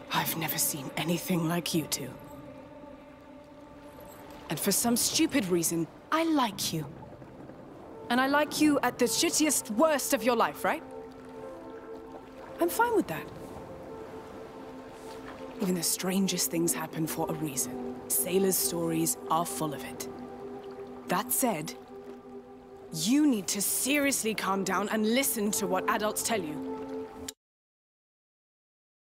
I've never seen anything like you two. And for some stupid reason, I like you. And I like you at the shittiest, worst of your life, right? I'm fine with that. Even the strangest things happen for a reason. Sailors' stories are full of it. That said, you need to seriously calm down and listen to what adults tell you.